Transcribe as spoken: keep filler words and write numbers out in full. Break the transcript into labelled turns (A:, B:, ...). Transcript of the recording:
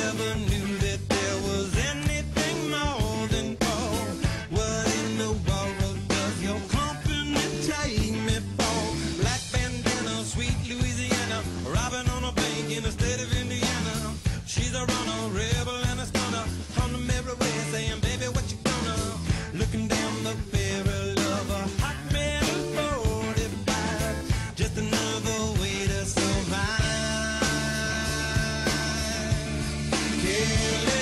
A: never knew that there was anything more than gold. What in the world does your company take me for? Black bandana, sweet Louisiana, robbing on a bank in the state of Indiana. She's a runner, rebel and a stunner, on the merry way saying, baby, what you gonna? Looking down the barrel of a hot metal forty-five, just another way to survive. Killing